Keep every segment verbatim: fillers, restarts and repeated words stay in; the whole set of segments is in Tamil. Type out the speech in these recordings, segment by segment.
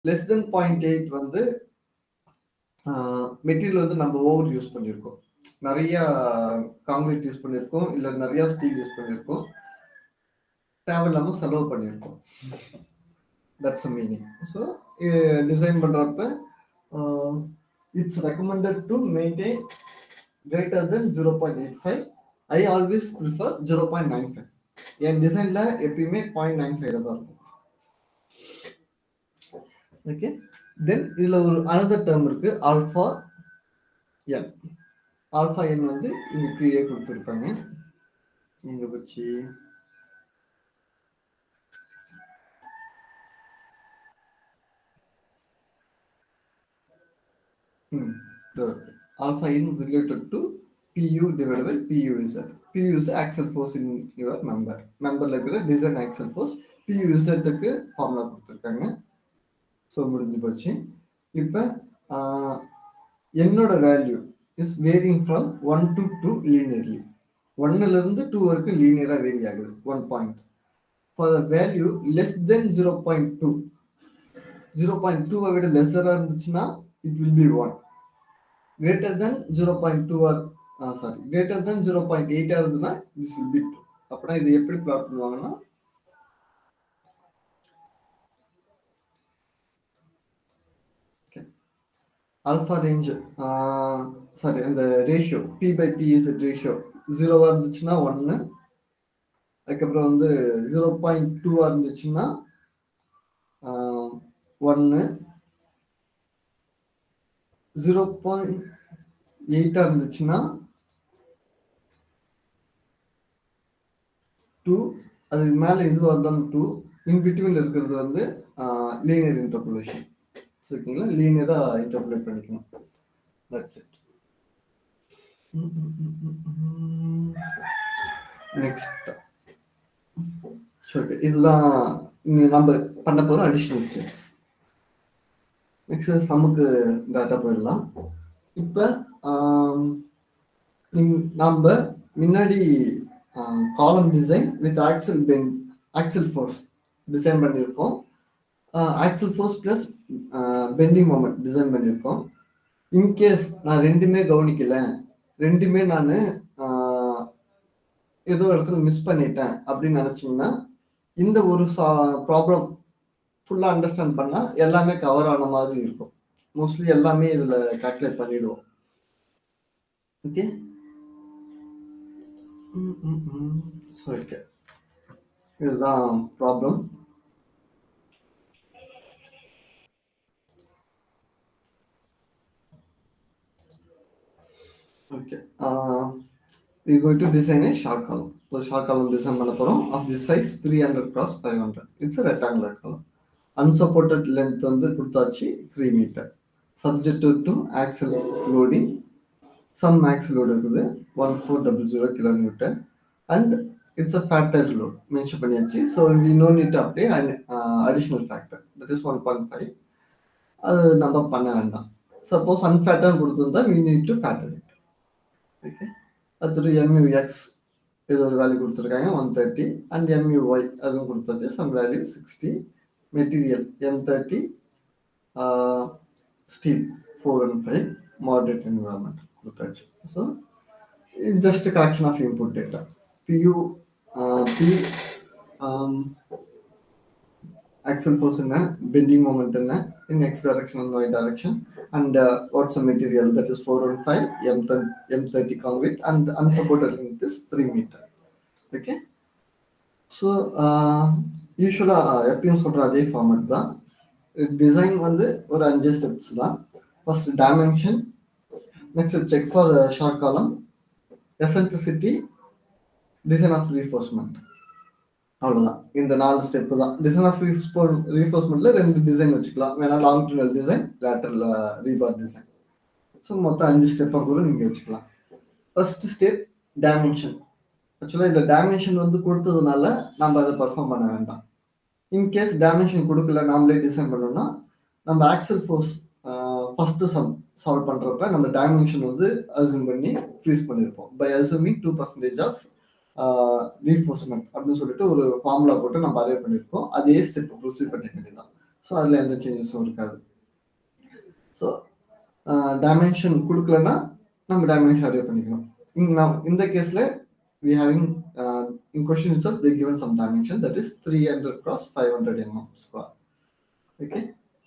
லெஸ் தென் பாயிண்ட் எயிட் வந்து மெட்டீரியல் வந்து நம்ம ஓவர் யூஸ் பண்ணியிருக்கோம். நிறைய காங்கிரீட் யூஸ் பண்ணியிருக்கோம், இல்லை நிறைய ஸ்டீல் யூஸ் பண்ணியிருக்கோம், தேவையில்லாமல் செலவு பண்ணியிருக்கோம். That's a meaning. So design பண்ணுறப்ப it's recommended to maintain greater than zero point eight five. I always prefer zero point nine five. என் டிசைன்ல எப்பயுமே zero point nine five தான் இருக்கும். ஓகே, தென் இதுல ஒரு அனதர் டேர்ம் இருக்கு, ஆல்பா என். ஆல்பா என் வந்து இங்க கீழே கொடுத்துருப்பாங்க. எங்க போச்சு? ம் alpha n is related to pu divided by pu z. pu is axial force in your member. memberல இருக்கிற design axial force. pu z க்கு ஃபார்முலா கொடுத்திருக்காங்க. சோ முடிஞ்சு போச்சு. இப்போ என்னோட value is varying from one to two linearly. one ல இருந்து two வரைக்கும் லீனியரா வேரி ஆகுது. one point. For the value less than zero point two, zero point two விட லெஸ்ஸரா இருந்துச்சுன்னா it will be one. greater than zero point two or uh, sorry greater than zero point eight இருந்ததுன்னா this will be two. அப்பனா இது எப்படி பிளாட் பண்ணுவாங்கன்னா, alpha range uh, sorry அந்த ratio p by p is ratio ஜீரோவா இருந்துச்சுன்னா ஒன்னு, அதுக்கப்புறம் வந்து ஜீரோ பாயிண்ட் டூவா இருந்துச்சுன்னா ஒன்னு, ஜீரோ பாயிண்ட் எயிட்டா இருந்துச்சுன்னா டூ, அதுக்கு மேல எதுவாக இருந்தாலும் டூ, இன் பிட்வீன்ல இருக்கிறது வந்து லீனியர் இன்டர்போலேஷன். ஓகேங்களா, லீனியரா இன்டர்போலேட் பண்ணிக்கணும். That's it. நெக்ஸ்ட் ஓகே, இதுதான் நம்ம பண்ண போகிற அடிஷனல் செக்ஸ். நெக்ஸ்ட் சமுக்கு டேட்டா போயிடலாம். இப்போ நம்ம முன்னாடி column design with axial bend axial force design பண்ணியிருக்கோம். Axial force plus bending moment design பண்ணியிருக்கோம். இன்கேஸ் நான் ரெண்டுமே கவனிக்கல, ரெண்டுமே நான் ஏதோ இடத்துல மிஸ் பண்ணிட்டேன் அப்படின்னு நினைச்சீங்கன்னா, இந்த ஒரு ப்ராப்ளம் ஃபுல்லாக அண்டர்ஸ்டாண்ட் பண்ணால் எல்லாமே கவர் ஆன மாதிரி இருக்கும். மோஸ்ட்லி எல்லாமே இதில் கால்குலேட் பண்ணிடுவோம். ஓகே, ஸோ ஓகே, இதுதான் problem. Okay, we are going to design a short column. So short column design பண்ண போறோம். of this size three hundred cross five hundred. It's a rectangular column. Unsupported length வந்து கொடுத்தாச்சு three meter. Subject to axial loading. Some axial load இருக்குது one four zero zero kilonewton and it's a factor load mention பண்ணியாச்சு. So we no need to apply an uh, additional factor, that is one point five. அது நம்ம பண்ண வேண்டாம். Suppose unfactor கொடுத்திருந்தா we need to factor it. Okay, அடுத்து mu x இது ஒரு வேல்யூ கொடுத்துருக்காங்க one thirty and mu y அதுவும் கொடுத்தாச்சு some value sixty. Material M thirty, uh, steel four and five, moderate environment கொடுத்தாச்சு. So it's just a collection of input data. pu uh, p um, axial force என்ன, bending moment என்ன, in x direction and y direction, and uh, what's the material, that is four and five, M thirty concrete, and the unsupported length is three meter. Okay, so uh, யூஸ்வலாக எப்பயும் சொல்கிற அதே ஃபார்மேட் தான். டிசைன் வந்து ஒரு அஞ்சு ஸ்டெப்ஸ் தான். First dimension, next check for short column, eccentricity, design of reinforcement. அவ்வளோதான், இந்த நாலு ஸ்டெப்பு தான். டிசைன் ஆஃப் ரீஃபோர்ஸ்மெண்ட்ல ரெண்டு டிசைன் வச்சுக்கலாம், வேணா longitudinal design, lateral rebar design. So மொத்தம் அஞ்சு ஸ்டெப்பாக கூட நீங்கள் வச்சுக்கலாம். First step dimension. ஆக்சுவலாக இந்த டைமென்ஷன் வந்து கொடுத்ததுனால நம்ம அதை பர்ஃபார்ம் பண்ண வேண்டாம். இன்கேஸ் டைமென்ஷன் கொடுக்கல, நாமளே டிசைன் பண்ணோம்னா நம்ம axial force first sum solve பண்ணுறப்ப நம்ம டைமென்ஷன் வந்து அசூம் பண்ணி ஃப்ரீஸ் பண்ணியிருப்போம். By assuming two percentage of reinforcement அப்படின்னு சொல்லிட்டு ஒரு ஃபார்முலா போட்டு நம்ம அரே பண்ணியிருப்போம். அதே ஸ்டெப் ப்ரொசீட் பண்ணிக்க வேண்டியதான். ஸோ ஸோ அதில் எந்த சேஞ்சஸும் இருக்காது. ஸோ டைமென்ஷன் கொடுக்கலன்னா நம்ம டைமென்ஷன் அரே பண்ணிக்கணும். இங்கே இந்த கேஸில் we having uh, in question itself they given some dimension that is three hundred cross five hundred mm square. Okay.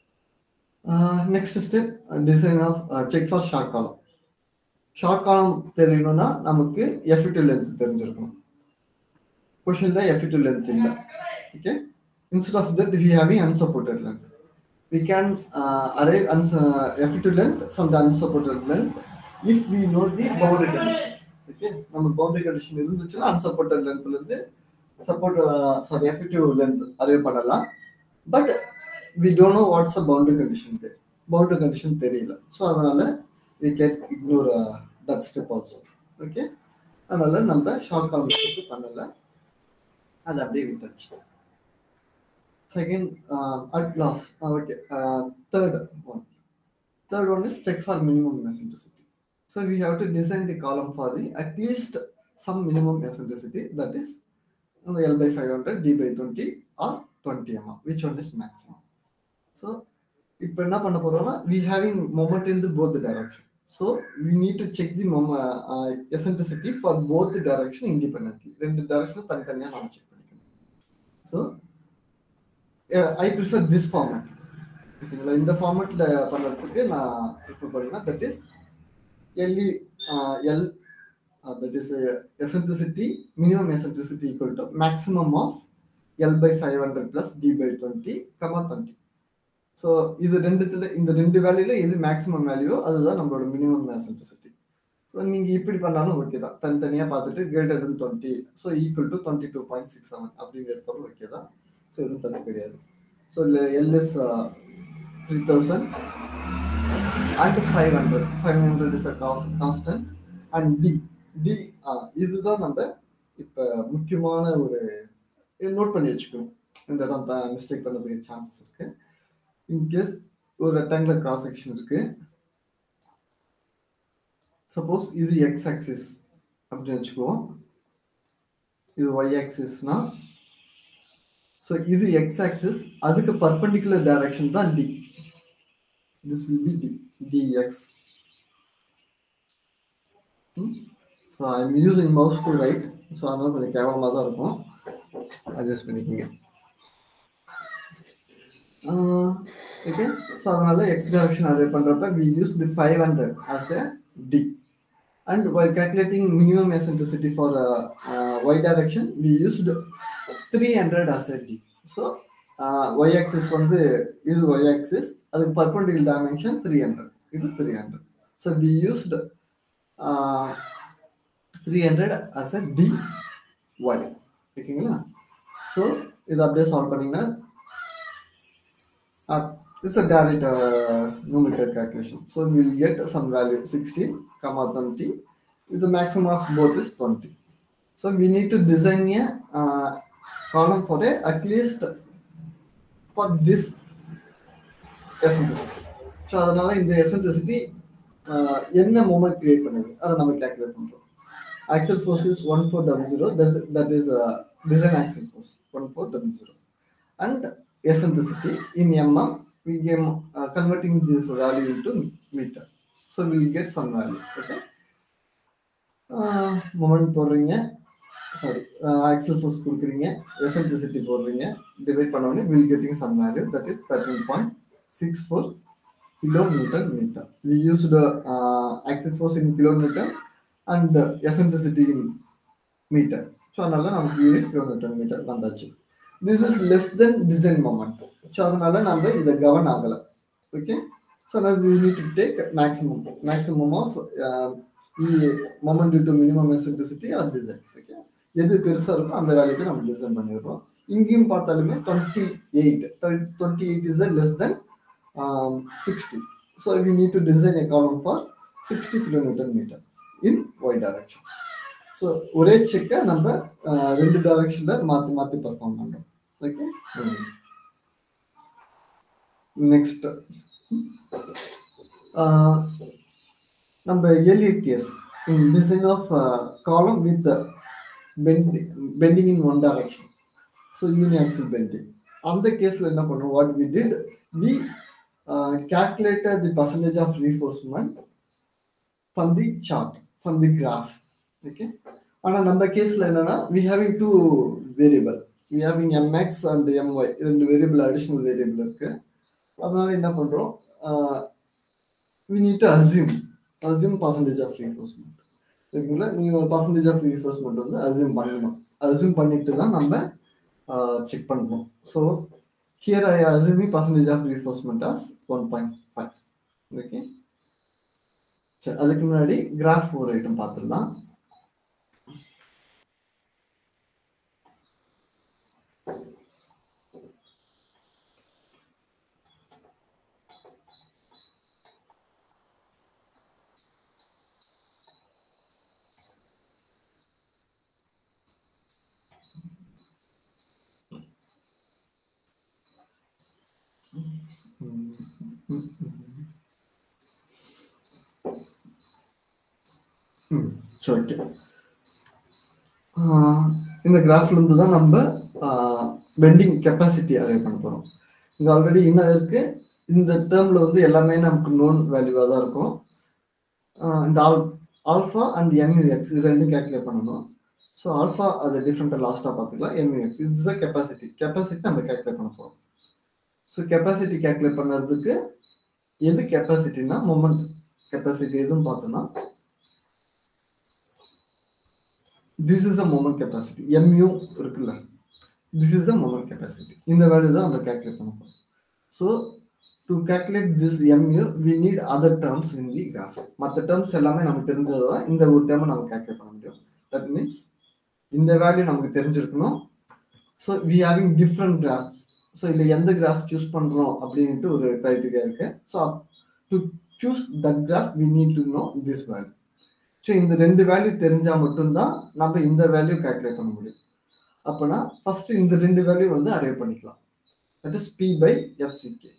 Uh, next step uh, design of uh, check for short column. Short column தெரியணும்னா நமக்கு effective length தெரிஞ்சிருக்கணும். Questionல effective length இல்ல. Okay. Instead of that we having unsupported length. We can uh, arrive at uh, effective length from the unsupported length if we know the boundary condition. Okay, நம்ம பவுண்டரி கண்டிஷன் இருந்துச்சுன்னா அன்சப்போர்ட்டட் லென்த்ல இருந்து support sorry effective length array பண்ணலாம். But we don't know what's a boundary condition. Boundary condition தெரியல. ஸோ அதனால we can ignore that step also. Okay, அதனால நம்ம ஷார்ட் கால்குலேஷன் பண்ணல, அது அப்படியே விட்டாச்சு. Second at last. Okay, third one third one is check for minimum eccentricity. So we have to design the column for the at least some minimum eccentricity, that is L by five hundred, D by twenty or twenty millimeters. Which one is maximum? So இப்போ என்ன பண்ண போறோம்னா we having moment in the both the direction. So we need to check the uh, eccentricity for both the direction independently. ரெண்டு direction தனித்தனியா நாம செக் பண்ணிக்கணும். So uh, I prefer this format. ஓகேங்களா, இந்த ஃபார்மேட்ல பண்றதுக்கு நான் ப்ரிஃபர் பண்ணுவேன். That is L, uh, L uh, that is uh, eccentricity, minimum eccentricity equal to maximum of L by five hundred plus D by twenty, comma twenty. So இது ரெண்டுத்துல இந்த ரெண்டு வேல்யூல எது மேக்ஸிமம் வேல்யூ அதுதான் நம்மளோட மினிமம் eccentricity. ஸோ நீங்க இப்படி பண்ணாலும் ஓகே தான், தனித்தனியா பார்த்துட்டு greater than twenty, so equal to twenty two point six seven அப்படின்னு எடுத்தாலும் ஓகே தான். ஸோ எதுவும் தனி கிடையாது. So L is three thousand and five hundred. five hundred is a constant and D. D இதுதான் நம்ம இப்போ முக்கியமான ஒரு நோட் பண்ணி வச்சுக்கணும். இந்த இடம் தான் மிஸ்டேக் பண்ணதுக்கு சான்சஸ் இருக்கு. இன்கேஸ் ஒரு ரெக்டாங்குலர் கிராஸ் செக்ஷன் இருக்கு, சப்போஸ் இது எக்ஸ் ஆக்சிஸ் அப்படின்னு வச்சுக்குவோம், இது ஒய் ஆக்சிஸ்னா, ஸோ இது எக்ஸ் ஆக்சிஸ், அதுக்கு பர்பெண்டிகுலர் டைரக்ஷன் தான் D. This will be d, dx. Hmm? So I am using mouse to write, so அதனால கொஞ்சம் கேவலமாக தான் இருக்கும், அட்ஜஸ்ட் பண்ணிக்கோங்க. ஓகே, ஸோ அதனால எக்ஸ் டைரக்ஷன் அரே பண்ணுறப்ப we use the five hundred as a d, and while calculating minimum eccentricity for uh, uh, y direction we used three hundred as a d. So uh, y axis வந்து இது y axis, அதுக்கு perpendicular dimension three hundred, இது three hundred. So we used uh, three hundred as a dy. ஓகேங்களா? ஸோ இது அப்படியே சால்வ் பண்ணீங்கன்னா uh, it's a direct uh, numerical calculation. So we will get some value sixteen comma twenty with the maximum of both is twenty. So we need to design a uh, column for a at least for this eccentricity. So அதனால இந்த eccentricity என்ன மொமெண்ட் கிரியேட் பண்ணுது அதை நம்ம கால்குலேட் பண்றோம். Axial force is one four double zero, that is uh, design axial force one four double zero, and eccentricity in mm we get uh, converting this value into meter. So we will get some value. Okay, uh, moment போடுறீங்க, சாரி axial force கொடுக்குறீங்க, eccentricity போடுறீங்க, டிவைட் பண்ண உடனே we will getting some value, that is thirteen point six four kilonewton meter. We used the uh, axial force in kilonewton and uh, eccentricity in meter. So அதனால நமக்கு யூனிட் கிலோமீட்டர் மீட்டர் வந்தாச்சு. This is less than design moment. So அதனால நம்ம இத கவர்ன் ஆகல. Okay, so now we need to take maximum maximum of uh, moment due to minimum eccentricity or design. Okay, எது பெருசா இருக்கோ அந்த வேல்யூக்கு நம்ம டிசைன் பண்ணிடுறோம். இங்கேயும் பார்த்தாலுமே twenty-eight twenty-eight is less than um, sixty. So we need to design a column for sixty kilonewton meter in y direction. So ஒரே செக்கை நம்ம ரெண்டு டைரக்ஷன்ல மாத்தி மாத்தி பெர்ஃபார்ம் பண்றோம். ஓகே, நெக்ஸ்ட் நம்ம earlier case in design of uh, column with uh, bend, bending in one direction, so uniaxial bending. அந்த கேஸ்ல என்ன பண்ணுவோம், what we did, we uh, calculated the percentage of reinforcement from the chart, from the graph. Okay, ஆனா நம்ம கேஸ்ல என்னன்னா we having two variable, we having mx and my, ரெண்டு வேரியபிள் அடிஷனல் வேரியபிள் இருக்கு. அதனால என்ன பண்றோம், we need to assume assume percentage of reinforcement. ஓகேங்களா, நீங்க percentage of reinforcement வந்து assume பண்ணணும். assume பண்ணிட்டு தான் நம்ம செக் பண்ணுவோம். So here I assuming percentage of reinforcement as one point five. Okay, சரி, அதுக்கு முன்னாடி கிராஃப் ஒரு ஐட்டம் பார்த்துடலாம். ஓகே, இந்த கிராஃப்ல இருந்து தான் நம்ம பெண்டிங் கெப்பாசிட்டி அரைவ் பண்ண போறோம். இங்க ஆல்ரெடி என்ன இருக்கு, இந்த டேர்ம்ல வந்து எல்லாமே நமக்கு நோன் வேல்யூவா தான் இருக்கும். இந்த ஆல்ஃபா அண்ட் எம்யூஎக்ஸ் இது ரெண்டும் கேல்குலேட் பண்ணணும். ஸோ ஆல்ஃபா அது டிஃப்ரெண்டாக லாஸ்ட்டாக பார்த்துக்கலாம். M U X it's a capacity, capacity நம்ம கேல்குலேட் பண்ண போகிறோம். ஸோ கெப்பாசிட்டி கேல்குலேட் பண்ணுறதுக்கு எது கெப்பாசிட்டினா மொமெண்ட் கெப்பாசிட்டி எதுவும் பார்த்தோம்னா this is a moment capacity, M U இருக்குல்ல, this is a moment capacity. இந்த வேல்யூ தான் நம்ம கேல்குலேட் பண்ண போகிறோம். So to calculate this M U we need other terms in the graph. மற்ற டேர்ம்ஸ் எல்லாமே நமக்கு தெரிஞ்சது தான் இந்த ஒரு டேர்மை நம்ம கேல்குலேட் பண்ண முடியும். தட் மீன்ஸ் இந்த வேல்யூ நமக்கு தெரிஞ்சிருக்கணும். So we having different graphs. So இல்லை எந்த கிராஃப் சூஸ் பண்ணுறோம் அப்படின்ட்டு ஒரு க்ரைட்டீரியா இருக்கு. So to choose that graph we need to know this value. So இந்த ரெண்டு வேல்யூ தெரிஞ்சால் மட்டும்தான் நம்ம இந்த வேல்யூ கேல்குலேட் பண்ண முடியும். அப்போனா ஃபர்ஸ்ட் இந்த ரெண்டு வேல்யூ வந்து அரைவ் பண்ணிக்கலாம். That is P by F C K.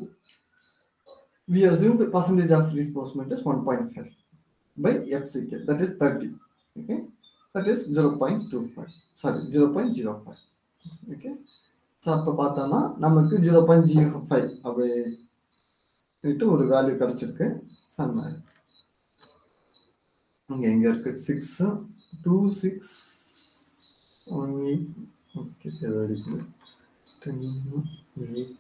We assumed percentage of reinforcement is one point five by F C K, that is thirty. Okay, that is zero point two five, sorry zero point zero five. Okay, so அப்போ பார்த்தோம்னா நமக்கு zero point zero five அப்படின்ட்டு ஒரு வேல்யூ கிடைச்சிருக்கு. சன் வேல்யூ இங்கே எங்கே இருக்கு, six two six one eight. Okay, அடிக்குது டென் எயிட்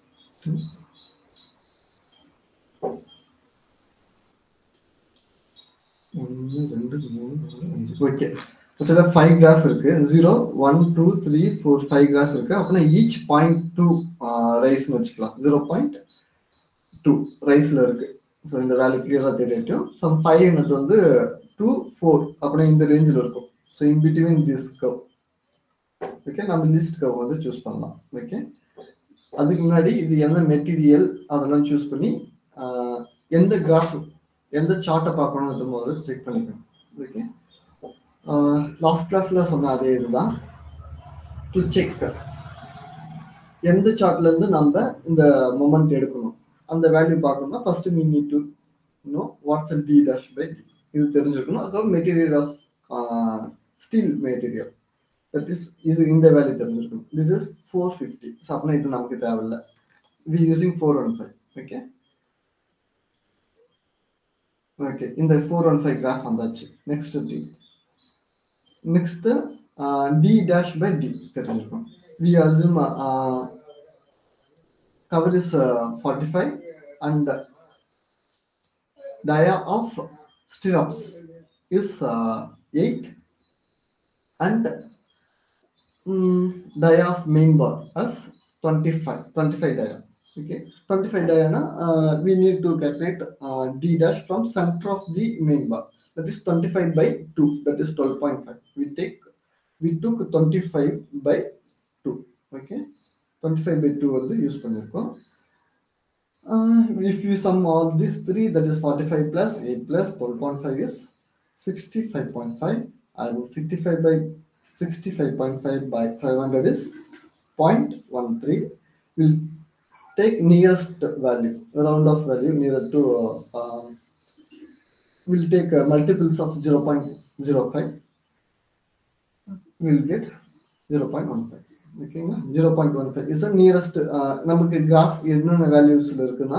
ஒன்று ரெண்டு மூணு நாலு அஞ்சு. ஓகே, ஆக்சுவலாக ஃபைவ் கிராஃப் இருக்கு. Zero one two three four five graph இருக்கு. அப்படின்னா ஈச் பாயிண்ட் டூ ரைஸ்ன்னு வச்சுக்கலாம். ஜீரோ பாயிண்ட் டூ ரைஸ்ல இருக்கு. ஸோ இந்த வேல்யூ கிளியராக தெரியட்டும். ஸோ ஃபைவ் எனக்கு வந்து டூ ஃபோர் அப்படின்னா இந்த ரேஞ்சில் இருக்கும். So in between this curve. Okay, நம்ம லிஸ்ட் கவ் வந்து சூஸ் பண்ணலாம். ஓகே, அதுக்கு முன்னாடி இது என்ன மெட்டீரியல் அதெல்லாம் சூஸ் பண்ணி எந்த கிராஃப் எந்த சார்ட்டை பார்க்கணும் முதல்ல செக் பண்ணிக்கணும். ஓகே, லாஸ்ட் கிளாஸ்ல சொன்ன அதே இதுதான். டு செக் எந்த சார்ட்ல இருந்து நம்ம இந்த மொமெண்ட் எடுக்கணும் அந்த வேல்யூ பார்க்கணும்னா first we need to know what's a d dash by d. இது தெரிஞ்சுக்கணும். அதுக்கப்புறம் material of steel material, that is இது இந்த வேல்யூ தெரிஞ்சிருக்கணும். This is four fifty. So அப்படின்னா இது நமக்கு தேவையில்லை. We using four one five. Okay okay இந்த ஃபோர் ஒன் ஃபைவ் கிராஃப் வந்தாச்சு. Next D next D dash by D தெரிஞ்சிருக்கும். We assume cover is forty five and dia of stirrups is uh, eight and um, dia of main bar as twenty-five twenty-five dia. Okay, twenty-five dia na uh, we need to calculate uh, d dash from center of the main bar, that is twenty-five by two, that is twelve point five. we take we took twenty-five by two. Okay, twenty-five by two வந்து யூஸ் பண்ணிருக்கோம். Uh, if you sum all these three, that is forty-five plus eight plus twelve point five is sixty-five point five. And sixty-five by sixty-five point five by five hundred is zero point one three. We'll take nearest value, round of value nearer to, uh, um, we'll take uh, multiples of zero point zero five. We'll get zero point one five. ஓகேங்களா zero point one five is nearest. நமக்கு கிராஃப் என்னென்ன வேல்யூஸ்ல இருக்குன்னா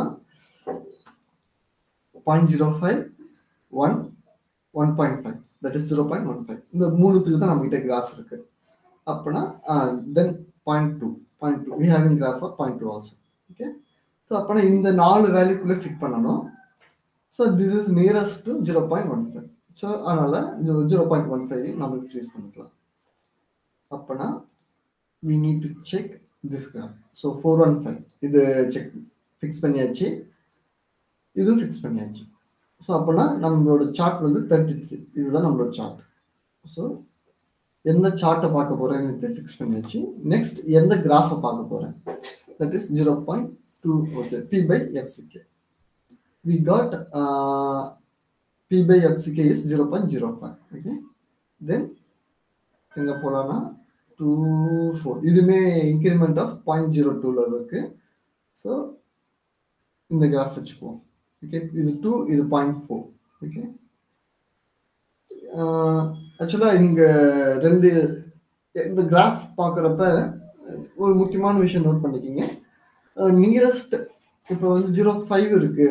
point zero five one one point five that is zero point one five இந்த மூணுத்துக்கு தான் நம்மகிட்ட கிராஃப் இருக்கு. அப்போனா then point two point two we having graph of point two also. Okay so அப்போனா இந்த நாலு வேல்யூக்குள்ளே ஃபிட் பண்ணணும். So this is nearest to zero point one five. So அதனால ஜீரோ பாயிண்ட் ஒன் ஃபைவ் நம்ம ஃப்ரீஸ் பண்ணிக்கலாம். அப்போனா we need to check this graph. So four one five இது செக் ஃபிக்ஸ் பண்ணியாச்சு, இதுவும் ஃபிக்ஸ் பண்ணியாச்சு. ஸோ அப்போனா நம்மளோட சார்ட் வந்து தேர்ட்டி த்ரீ இதுதான் நம்மளோட சார்ட். ஸோ எந்த சார்ட்டை பார்க்க போகிறேன்னு ஃபிக்ஸ் பண்ணியாச்சு. நெக்ஸ்ட் எந்த கிராஃபை பார்க்க போகிறேன் that is zero point two. Okay P by FCK we got P by FCK is zero point zero five. Okay then எங்கே போகலான்னா டூ ஃபோர் இதுவுமே இன்க்ரிமெண்ட் ஆஃப் பாயிண்ட் ஜீரோ டூவில் இருக்கு. ஸோ இந்த கிராஃப் வச்சுக்குவோம். ஓகே இது டூ இது பாயிண்ட் ஃபோர். ஓகே ஆக்சுவலாக இங்கே ரெண்டு இந்த கிராஃப் பார்க்குறப்ப ஒரு முக்கியமான விஷயம் நோட் பண்ணிக்கிங்க. நியரஸ்ட் இப்போ வந்து ஜீரோ ஃபைவ் இருக்கு,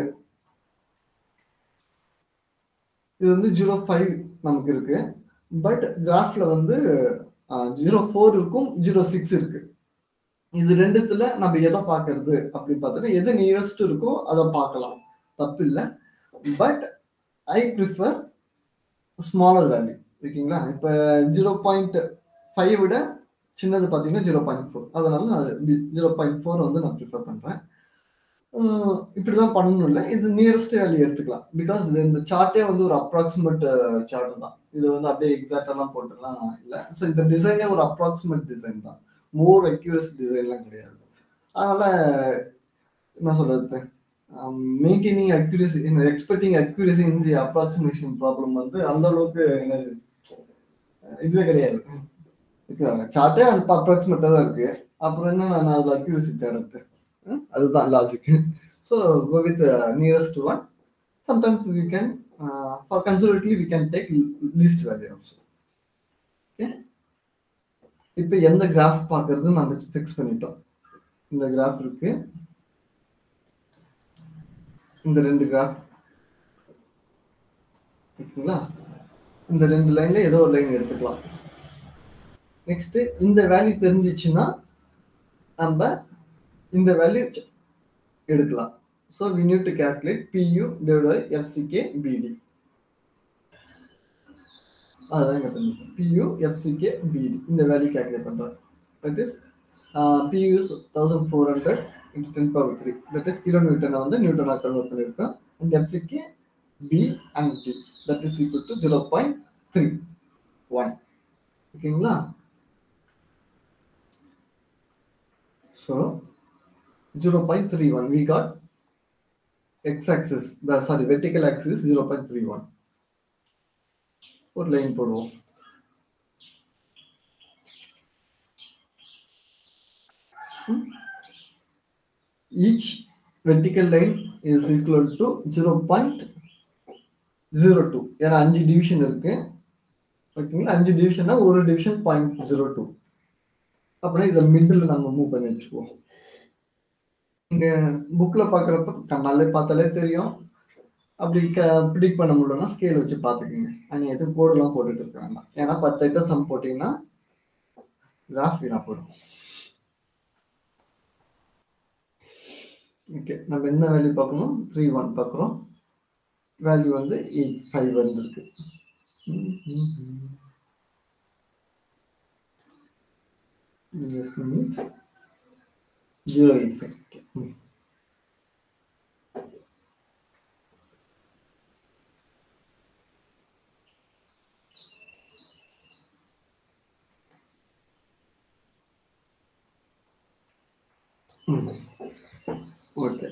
இது வந்து ஜீரோ ஃபைவ் நமக்கு இருக்கு. பட் கிராஃப்ல வந்து ஜீரோ ஃபோர் இருக்கும், ஜீரோ சிக்ஸ் இருக்கு. இது ரெண்டுத்துல நம்ம எதை பார்க்கறது அப்படின்னு பார்த்தோன்னா எது நியரஸ்ட் இருக்கோ அதை பார்க்கலாம், தப்பு இல்லை. But I prefer smaller value. ஓகேங்களா இப்போ ஜீரோ பாயிண்ட் ஃபைவ் விட சின்னது பார்த்தீங்கன்னா ஜீரோ பாயிண்ட் ஃபோர், அதனால நான் ஜீரோ பாயிண்ட் ஃபோர் வந்து நான் ப்ரிஃபர் பண்ணுறேன். இப்படிதான் பண்ணணும் இல்லை, இது நியரஸ்ட் வேல்யூ எடுத்துக்கலாம். பிகாஸ் இந்த சார்ட்டே வந்து ஒரு அப்ராக்சிமேட் சார்ட் தான், இது வந்து அப்படியே எக்ஸாக்டாலாம் போட்டுலாம் இல்லை. ஸோ இந்த டிசைனே ஒரு அப்ராக்சிமேட் டிசைன் தான், மோர் அக்யூரஸ் டிசைன்லாம் கிடையாது. அதனால என்ன சொல்றது, maintaining accuracy expecting accuracy in the approximation problem வந்து அந்த அளவுக்கு என்னது இதுவே கிடையாது. சார்ட்டே அந்த அப்ராக்சிமேட்டாக தான் இருக்கு, அப்புறம் என்ன நான் அதில் அக்யூரசி தேடுறது, அதுதான் logic. So go with nearest one. Sometimes we can for conservatively we can take least value also. Okay இப்போ எந்த கிராஃப் பார்க்கறது நம்ம ஃபிக்ஸ் பண்ணிட்டோம். இந்த கிராஃப் இருக்கு, இந்த ரெண்டு கிராஃப் ஓகேங்களா, இந்த ரெண்டு லைன்ல ஏதோ ஒரு லைன் எடுத்துக்கலாம். நெக்ஸ்ட் இந்த வேல்யூ தெரிஞ்சிச்சுன்னா நம்ம இந்த வேல்யூ எடுக்கலாம். So we need to calculate P U divided by F C K B D. அதான் இங்கே பண்ணிட்டோம். P U F C K B D இந்த வேல்யூ கால்குலேட் பண்ணுறோம். That is P U is thousand four hundred into ten power three. That is kilo நியூட்டனை வந்து நியூட்டனாக கன்வெர்ட் பண்ணியிருக்கோம். And F C K B and D that is equal to zero point three one. ஓகேங்களா? So zero point three one we got x-axis, the sorry vertical axis zero point three one. ஒரு லைன் போடுவோம். Each vertical line is equal to zero point zero two. ஏன்னா அஞ்சு டிவிஷன் இருக்கு. ஓகேங்களா, அஞ்சு டிவிஷன்னா ஒரு டிவிஷன் பாயிண்ட் ஜீரோ டூ. அப்படின்னா இதை மிடில் நம்ம மூவ் பண்ணி வச்சுக்குவோம். நீங்க புக்ல பாக்குறப்ப கண்ணாலே பார்த்தாலே தெரியும். அப்படி ப்ரிடிக்ட் பண்ண முடியலன்னா ஸ்கேல் வச்சு பார்த்துக்குங்க. ஆனால் எதுவும் கோடெல்லாம் போட்டுட்டு இருக்க வேண்டாம், ஏன்னா பத்து ஐட்டம் சம் போட்டிங்கன்னா கிராஃப் வீணா போடும். ஓகே நம்ம என்ன வேல்யூ பார்க்கணும், த்ரீ ஒன் பார்க்குறோம். வேல்யூ வந்து எயிட் ஃபைவ் வந்துருக்கு. Zero eight five. ஓகே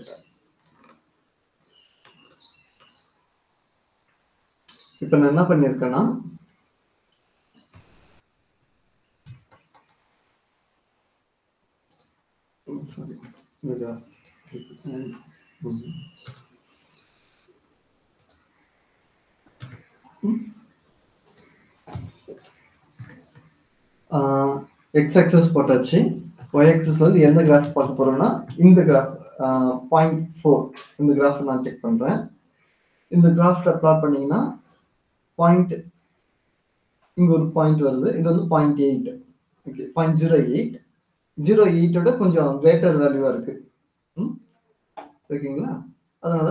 இப்போ நான் என்ன பண்ணியிருக்கேன்னா சாரி எக்ஸ் ஆக்சஸ் போட்டாச்சு. ஒய் ஆக்சஸ் வந்து எந்த கிராஃப் பார்க்க போறோம்னா இந்த கிராஃப் பாயிண்ட் ஃபோர் இந்த கிராஃப் நான் செக் பண்றேன். இந்த கிராஃப்ல பிளாட் பண்ணீங்கன்னா பாயிண்ட் இங்க ஒரு பாயிண்ட் வருது. இது வந்து point eight. Okay, point zero eight zero எயிட்டோட கொஞ்சம் கிரேட்டர் வேல்யூவா இருக்கு. ம் ஓகேங்களா? அதனால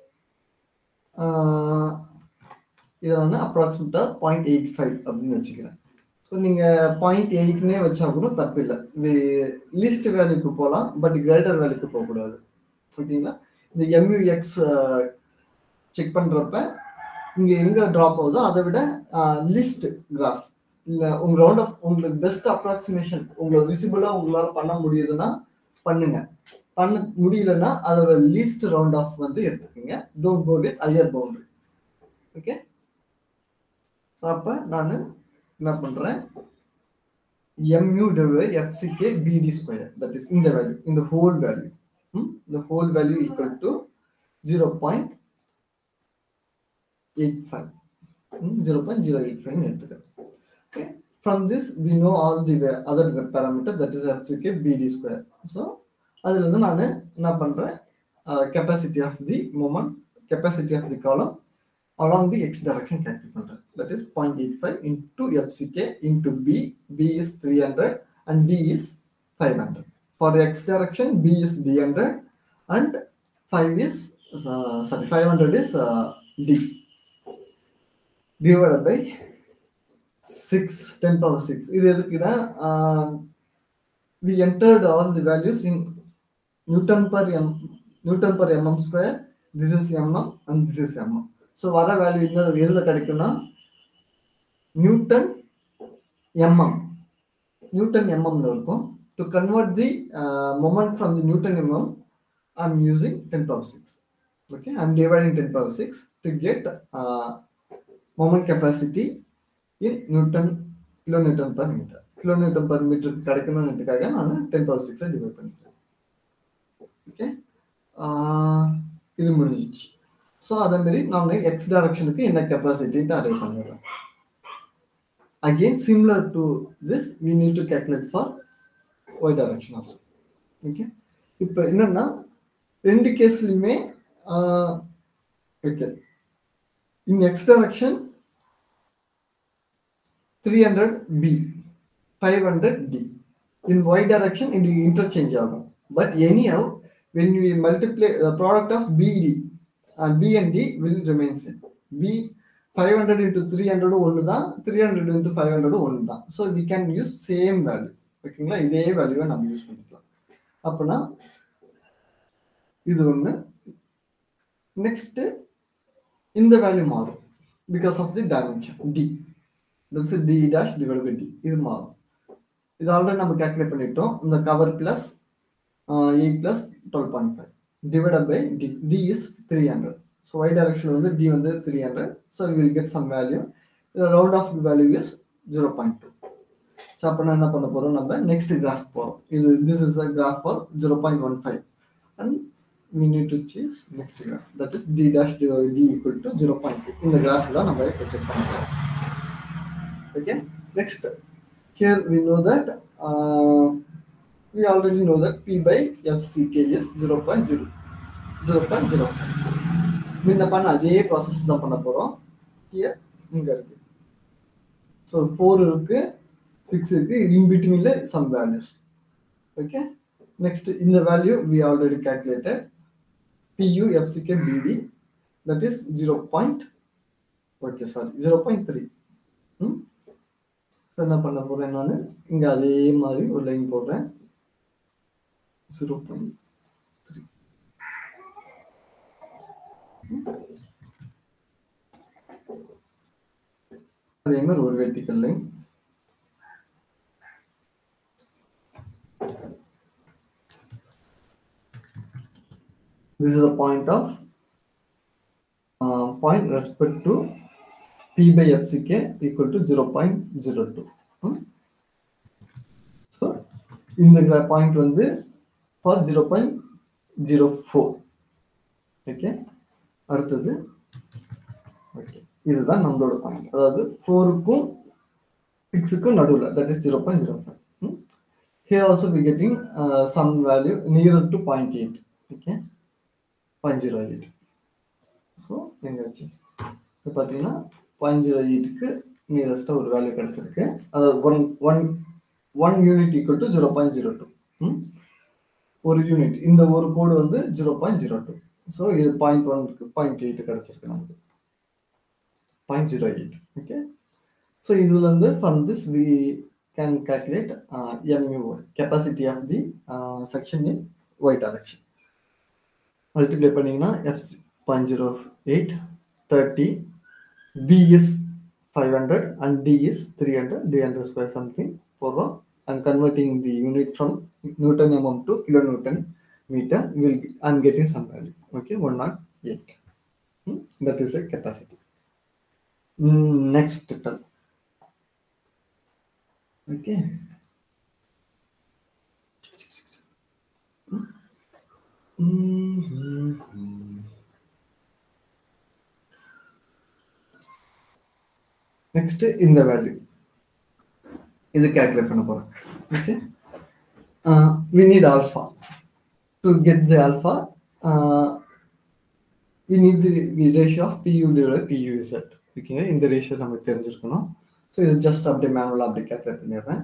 இதை வந்து அப்ராக்சிமேட்டா பாயிண்ட் எயிட் ஃபைவ் அப்படின்னு வச்சுக்கிறேன். ஸோ நீங்கள் பாயிண்ட் எயிட்னே வச்சா கூட தப்பு இல்லை. லீஸ்ட் வேல்யூக்கு போகலாம், பட் கிரேட்டர் வேல்யூக்கு போகக்கூடாது. ஓகேங்களா? இந்த எம்யூஎக்ஸ் செக் பண்ணுறப்ப இங்கே எங்கே ட்ராப் ஆகுதோ அதை விட லிஸ்ட் கிராஃப் இல்லை உங்கள் ரவுண்ட் ஆஃப் உங்களுக்கு பெஸ்ட் அப்ராக்சிமேஷன் உங்களை விசிபிளாக உங்களால் பண்ண முடியுதுன்னா பண்ணுங்க. பண்ண முடியலன்னா அதோட லீஸ்ட் ரவுண்ட் ஆஃப் வந்து எடுத்துக்கோங்க. Don't go with higher boundary. Okay, so அப்போ நான் என்ன பண்ணுறேன், mu divided fck bd square, that is இந்த வேல்யூ, இந்த ஹோல் வேல்யூ, இந்த whole value equal to zero point eight five zero point zero eight five எடுத்துக்கிறேன். Okay, from this we know all the other parameter, that is fck bd square. So அதுல இருந்து நான் என்ன பண்றேன், capacity of the moment, capacity of the column along the x direction calculate பண்றேன். That is zero point eight five into fck into b. b is three hundred and d is five hundred. For the x direction b is d one hundred and five is uh, sorry five hundred is uh, d divided by six, ten power six. இது எதுக்குன்னா we entered all the values in Newton per m Newton per mm square. This is mm and this is mm. So வர வேல்யூ இன்னும் எதுல கிடைக்கும்னா நியூட்டன் mm நியூட்டன் mmல இருக்கும். To convert the uh, moment from the Newton mm, I'm using ten power six. Okay, I'm dividing ten power six to get uh, moment capacity in Newton kilonewton per meter. Kilonewton per meter கிடைக்கணும்ன்றதுக்காக நான் ten power six டிவைட் பண்ணிக்கிறேன். ஓகே, இது முடிஞ்சிச்சு. ஸோ அதே மாதிரி நான் எக்ஸ் டைரக்ஷனுக்கு என்ன கெப்பாசிட்டின்ட்டு அரைவ் பண்ணிடுறேன். Again similar to this we need to calculate for y direction also. Okay, இப்போ என்னன்னா ரெண்டு கேஸ்லையுமே okay, in x direction three hundred b, five hundred d. In y direction it will interchange ஆகும். But anyhow when we multiply the product of bd and b and d will remain same. b five hundred into three hundred ஒன்று தான், three hundred into five hundred ஒன்று தான். So we can use same value. ஓகேங்களா? இதே வேல்யூவை நம்ம யூஸ் பண்ணிக்கலாம். அப்பனா இது ஒன்று. நெக்ஸ்ட் இந்த வேல்யூ மாறும் because of the dimension d. That's a d dash divided by d. இது மாறும். இது ஆல்ரெடி நம்ம கால்குலேட் பண்ணிட்டோம். இந்த cover plus eight plus twelve point five divided by d. d is three hundred. So y direction வந்து d வந்து three hundred. So we will get some value. The round of the value is zero point two. So அப்ப நான் என்ன பண்ண போறோம், நம்ம next graph போறோம். இது this is a graph for zero point one five and we need to choose next graph, that is d dash divided by d equal to zero point two. இந்த graph தான் நம்ம இப்ப செக் பண்ண போறோம். Okay, next here we know that uh, we already know that p by fck is zero point zero zero point zero five. முன்ன பண்ண அதே ப்ராசஸ் தான் பண்ண போறோம். here இங்க இருக்கு. so four இருக்கு, six இருக்கு, in betweenல some values. okay, next in the value we already calculated pu fck bd, that is zero point okay sorry zero point three. hmm? so என்ன பண்ண போறேன், நான் இங்க அதே மாதிரி ஒரு லைன் போடுறேன். zero point three. அதே மாதிரி ஒரு vertical line. This is a point of uh, point respect to p by fck equal to zero point zero two. hmm? So இந்த point வந்து for zero point zero four. okay, அடுத்தது okay, இதுதான் நம்மளோட பாயிண்ட். அதாவது four க்கும் six க்கும் நடுவுல, that is zero point zero five. hmm? Here also we getting uh, some value nearer to zero point eight. Okay, zero point zero eight. So எங்காச்சு இப்போ பார்த்தீங்கன்னா zero point zero eight-க்கு நியரஸ்ட்டாக ஒரு வேல்யூ கிடைச்சிருக்கு. அதாவது one one one unit equal to zero point zero two. ஒரு யூனிட் இந்த ஒரு கோடு வந்து zero point zero two. So இது பாயிண்ட் ஒன்க்கு பாயிண்ட் எயிட் கிடைச்சிருக்கு நமக்கு point zero eight. Okay, so இதுல இருந்து from this we can calculate mu capacity of the section in y direction. Multiply பண்ணீங்கன்னா F point zero eight thirty, B is five hundred and D is three hundred, D hundred square something போடுறோம். I'm converting the unit from Newton mm to kilonewton meter. Will I'm getting some value. Okay, one oh eight. Hmm? That is a capacity. Mm, next term. Okay. Mm-hmm. Next in the value. Is a calculate பண்ண போறோம். Okay. Uh, we need alpha. To get the alpha, uh, we need the, the ratio of Pu divided by Puz. Okay, in the ratio நமக்கு தெரிஞ்சிருக்கணும். So இது just அப்படியே மேனுவலா அப்படியே calculate பண்ணிடுறேன்.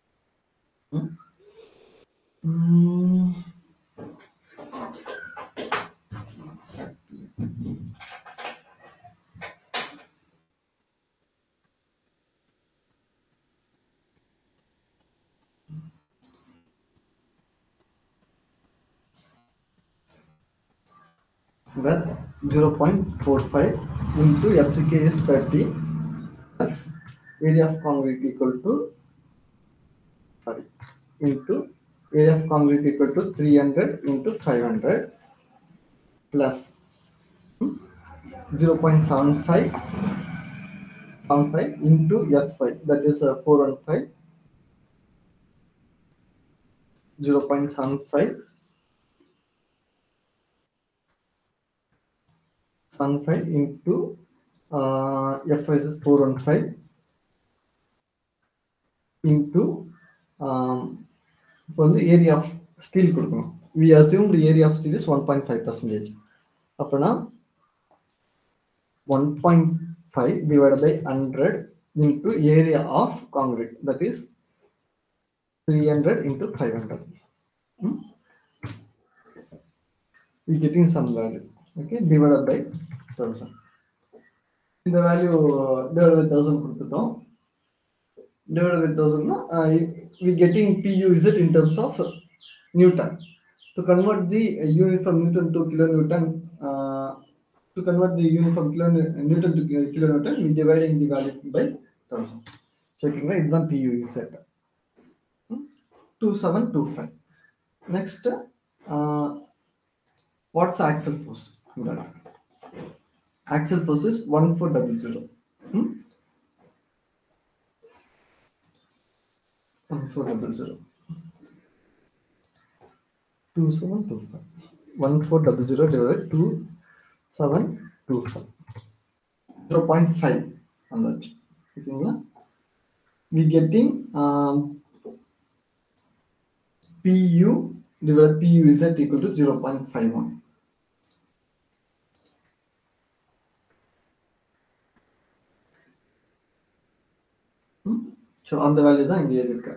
Where zero point four five into F C K is thirty plus area of concrete equal to sorry into area of concrete equal to three hundred into five hundred plus zero point seven five into F five, that is uh, four hundred fifteen, zero point seven five five into uh, F is four hundred fifteen into um, area of steel. We assume the area of steel is one point five percent. Apna one point five divided by one hundred into area of concrete, that is three hundred into five hundred. Hmm? We getting some value. Okay, divided by one thousand. In the value uh, divided by one thousand கொடுத்துட்டோம். Divided by one thousand uh, we getting Pu is it in terms of Newton. To convert the uh, unit from Newton to kilonewton, uh, to convert the unit from kilo, Newton to kilonewton, we dividing the value by one thousand. Checking right, exam Pu is set. Hmm? two seven two five. Next, uh, what's the axial force? Axial force is one four zero zero. Hmm? one four zero zero. two seven two five. one four zero zero divided two seven two five. zero point five on that. Okay, we getting um, Pu divided by Pu is equal to zero point five one. So on the value தான் இங்க இருக்கு.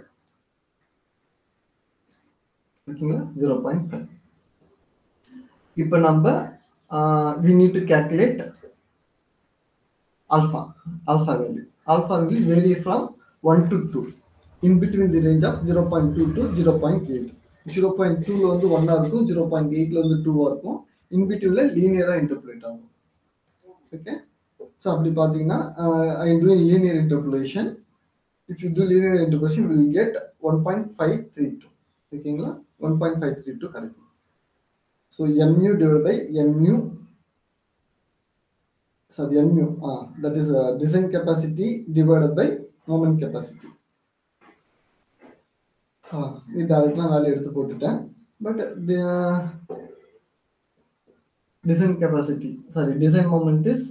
ஓகேங்களா zero point five. இப்போ நம்ம uh, we need to calculate alpha alpha value. Alpha will vary from one to two, in between the range of zero point two to zero point eight. zero point two ல வந்து one ஆ இருக்கும், zero point eight ல வந்து two ஆ இருக்கும், in between ல linear-ஆ interpolate ஆகும். Okay, so அப்படி பாத்தீங்கன்னா uh, I am doing linear interpolation. If you do linear interpolation, you will get one point five three two. Okay, one point five three two correct. So mu divided by mu, sorry mu, ah, that is a design capacity divided by moment capacity. Ah, this directly value எடுத்து போட்டுட்டேன். But the uh, design capacity, sorry, design moment is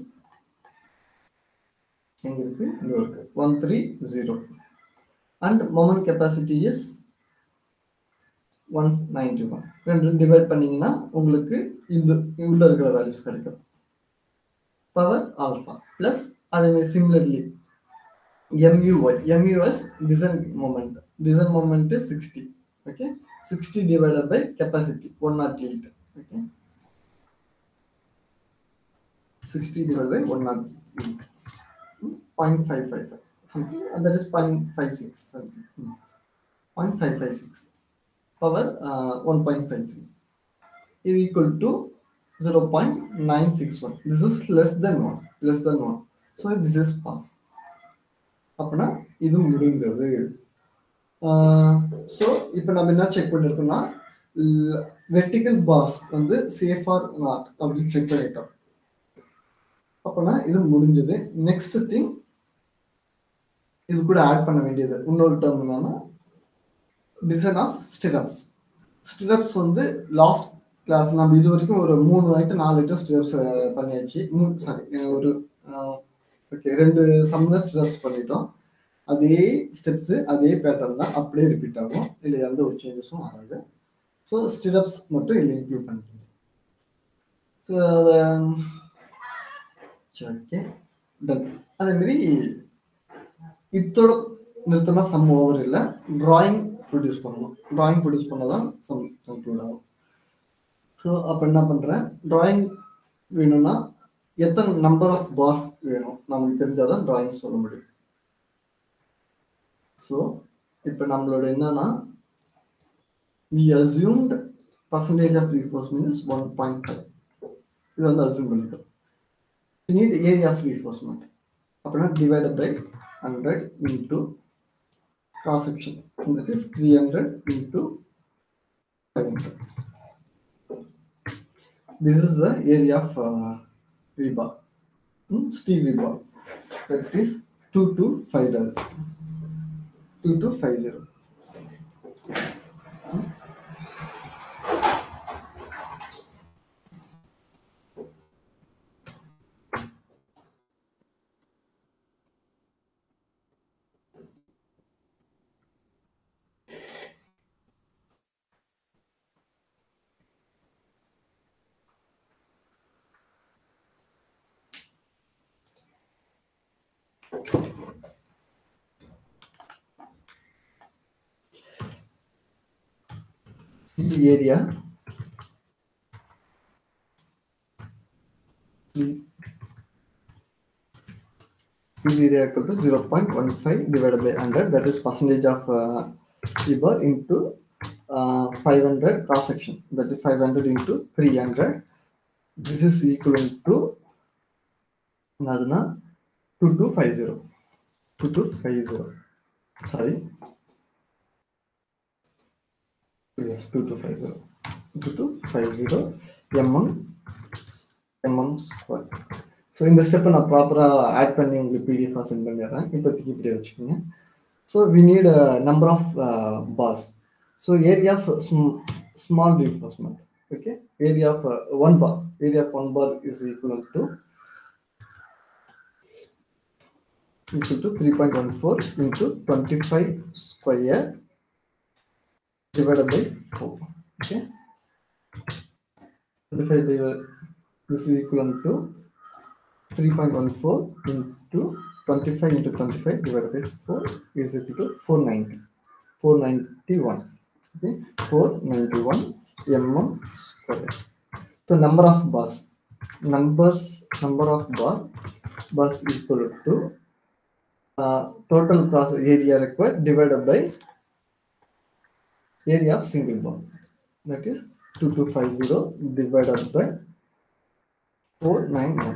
எங்க இருக்கு? இங்க இருக்கு one three zero. And moment capacity is one ninety one ரெண்டு டிவைட் பண்ணீங்கன்னா உங்களுக்கு இந்த உள்ள இருக்கிற வேல்யூஸ் கிடைக்கும். பவர் ஆல்ஃபா பிளஸ் அதே similarly mu y mu s design moment design moment sixty. Okay, sixty divided by capacity one oh eight. Okay, sixty divided by one oh eight, zero point five five five something, and that is zero point five six something, zero point five five six power uh, one point five three is equal to zero point nine six one. This is less than one, less than one, so this is pass. அப்பனா இது முடிந்தது. ஸோ இப்போ நம்ம என்ன செக் பண்ணிருக்கோம்னா வெர்டிகல் பாஸ் வந்து சேஃப் ஆர் நாட் அப்படின்னு செக் பண்ணிட்டோம். அப்போனா இது முடிஞ்சது. நெக்ஸ்ட் திங் இது கூட ஆட் பண்ண வேண்டியது இன்னொரு டேர்ம் என்னன்னா டிசைன் ஆஃப் ஸ்டிரப்ஸ். ஸ்டிரப்ஸ் வந்து லாஸ்ட் கிளாஸ் நம்ம இது வரைக்கும் ஒரு மூணு ஐட்டம் நாலு ஐட்டம் ஸ்டிரப்ஸ் பண்ணியாச்சு. மூணு சாரி ஒரு ஓகே ரெண்டு சம்ல ஸ்டிரப்ஸ் பண்ணிட்டோம். அதே ஸ்டெப்ஸு அதே பேட்டர்ன் தான் அப்படியே ரிப்பீட் ஆகும், இல்லை எந்த ஒரு சேஞ்சஸும் ஆகாது. ஸோ ஸ்டிரப்ஸ் மட்டும் இல்லை இன்க்ளூட் பண்ணிக்கணும். ஸோ அதை ஓகே டன். அதேமாரி இதோட நிறுத்தினா சம் ஓவர் இல்லை, ட்ராயிங் ப்ரொடியூஸ் பண்ணணும். ட்ராயிங் ப்ரொடியூஸ் பண்ணால் தான் சம் கன்க்ளூட் ஆகும். ஸோ அப்போ என்ன பண்ணுறேன், ட்ராயிங் வேணும்னா எத்தனை நம்பர் ஆஃப் பார்ஸ் வேணும் நமக்கு தெரிஞ்சால் தான் ட்ராயிங் சொல்ல முடியும். ஸோ இப்போ நம்மளோட என்னன்னா we assumed percentage of reinforcement is one point five. இது வந்து அசியூம் பண்ணிட்டோம். we need area of reinforcement அப்படின்னா divided by one hundred into cross section, that is three hundred into five hundred. This is the area of uh, rebar, hmm? steel rebar, that is two two five zero. two two five zero. The area field area equal to zero point one five divided by one hundred, that is percentage of uh, rebar into uh, five hundred cross section, that is five hundred into three hundred. This is equivalent to another two two five zero. two two five zero. Sorry. Yes, two two five zero. two two five zero mm mm square. So இந்த ஸ்டெப்பை நான் ப்ராப்பராக ஆட் பண்ணி உங்களுக்கு பிடிஎஃபாக சென்ட் பண்ணிடுறேன். இப்போதைக்கு இப்படியே வச்சுக்கோங்க. So we need number of bars. So area of small reinforcement. Okay, area of one bar area of one bar is equal to equal to three point one four into twenty-five square divided by four. Okay, twenty-five is equivalent to three point one four into twenty-five into twenty-five divided by four is equal to four ninety. four ninety-one. Okay, four ninety-one mm square. So number of bars, numbers number of bar bars equal to uh, total cross area required divided by area of single bar, that is two two five zero divided by four ninety-one.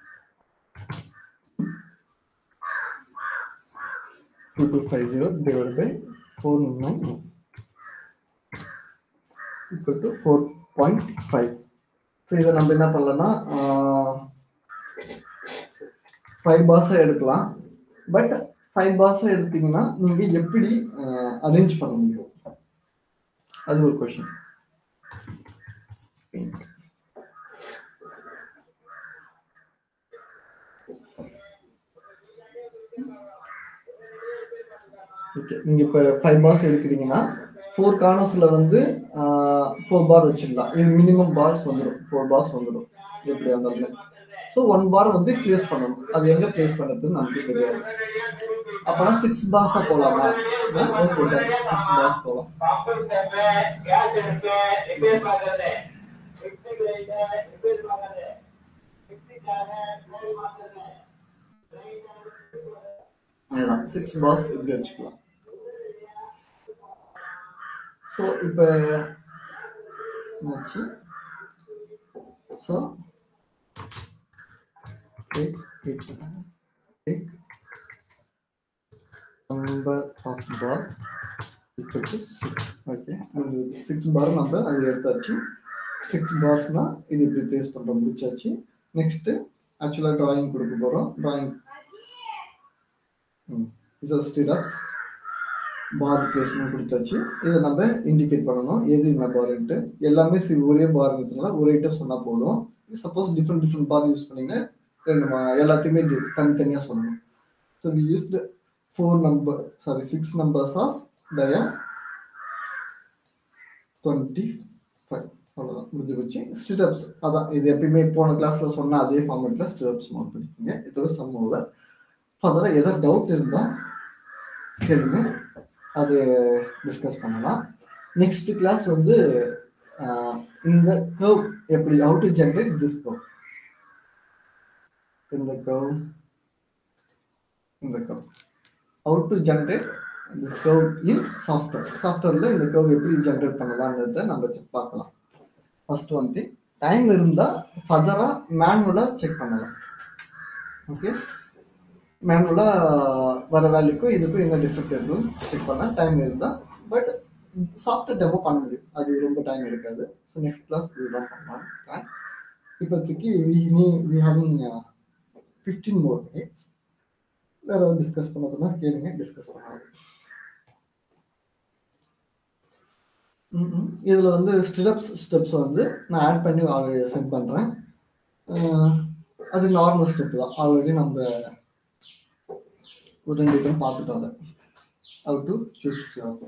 two two five zero divided by four ninety-one equal to four point five. So இதை நம்ம என்ன பண்ணலாம்னா ஃபைவ் பார்ஸை எடுக்கலாம். பட் ஃபைவ் பார்ஸை எடுத்தீங்கன்னா நீங்க எப்படி அரேஞ்ச் பண்ண முடியும், அது ஒரு கொஸ்டின். ஓகே, நீங்க இப்போ ஃபைவ் பார்ஸ் எடுக்கிறீங்கன்னா ஃபோர் கார்னர்ஸில் வந்து ஃபோர் பார் வச்சுக்கலாம். இது மினிமம் பார்ஸ் வந்துடும், ஃபோர் பார்ஸ் வந்துடும் எப்படி இருந்தாலுமே. ஸோ ஒன் பார் வந்து பிளேஸ் பண்ணணும். அது எங்கே பிளேஸ் பண்ணுறதுன்னு நமக்கு தெரியாது. அப்போனா சிக்ஸ் பார்ஸாக போகலாமா? ஓகே, சிக்ஸ் பார்ஸ் போகலாம். அதுதான் சிக்ஸ் பார்ஸ் இப்படி வச்சுக்கலாம். ஸோ இப்போ என்னாச்சு? So take it take number of bar equal to six. Okay, six bar நம்ம அது எடுத்தாச்சு. சிக்ஸ் பார்ஸ்னா இது இப்படி பிளேஸ் பண்ணுறோம், முடிச்சாச்சு. நெக்ஸ்ட்டு ஆக்சுவலாக ட்ராயிங் கொடுக்க போகிறோம். Drawing is stirrups bar placement கொடுத்தாச்சு. இதை நம்ம இண்டிகேட் பண்ணணும் எது என்ன பார்ன்ட்டு. எல்லாமே சி ஒரே பார் இருக்கிறதுனால ஒரு ஐட்டம் சொன்னால் போதும். Suppose different different bar use பண்ணிங்கன்னா ரெண்டு எல்லாத்தையுமே தனித்தனியாக சொல்லணும். So we used four number sorry six numbers of dia twenty five. அவ்வளோதான், முடிஞ்சு போச்சு. ஸ்டிரப்ஸ் அதான் இது எப்பயுமே போன கிளாஸில் சொன்னால் அதே ஃபார்மேட்டில் ஸ்டிரப்ஸ் மார்க் பண்ணிக்கோங்க. இதோட சம் ஓவர். ஃபர்தராக எதாவது டவுட் இருந்தால் கேளுங்க, அது டிஸ்கஸ் பண்ணலாம். நெக்ஸ்ட் கிளாஸ் வந்து இந்த கர்வ் எப்படி how to generate this curve. இந்த கர்வ் இந்த curve how to generate this curve in software. சாஃப்ட்வேரில் இந்த கர்வ் எப்படி ஜெனரேட் பண்ணலாம்ன்றத நம்ம பார்க்கலாம். ஃபர்ஸ்ட் வந்து டைம் இருந்தால் ஃபர்தராக மேனுவலாக செக் பண்ணலாம். ஓகே, மேனுவலாக வர வேல்யூக்கும் இதுக்கும் என்ன டிஃபெக்ட் இருக்குன்னு செக் பண்ண டைம் இருந்தால். பட் சாஃப்ட்வேர் டெமோ பண்ண முடியும், அது ரொம்ப டைம் எடுக்காது. ஸோ நெக்ஸ்ட் கிளாஸ் இதுதான் பண்ணலாம். இப்போதைக்கு we need we having fifteen more minutes. வேறு ஏதாவது டிஸ்கஸ் பண்ணதுன்னா கேளுங்க, டிஸ்கஸ் பண்ணாங்க. ம் இதில் வந்து ஸ்டிரப்ஸ் ஸ்டெப்ஸ் வந்து நான் ஆட் பண்ணி ஆல்ரெடி சென்ட் பண்ணுறேன். அது நார்மல் ஸ்டெப் தான், ஆல்ரெடி நம்ம ஒரு ரெண்டு பேரும் பார்த்துட்டோம். அதை how to choose jobs.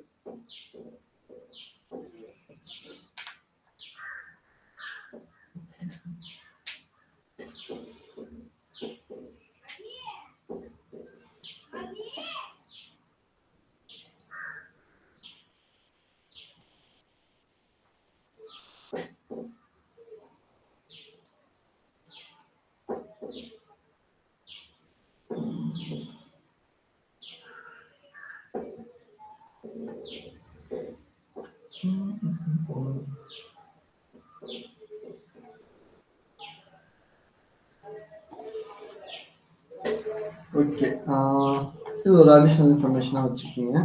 Okay, இது ஒரு அடிஷ்னல் இன்ஃபர்மேஷனாக வச்சுக்கோங்க.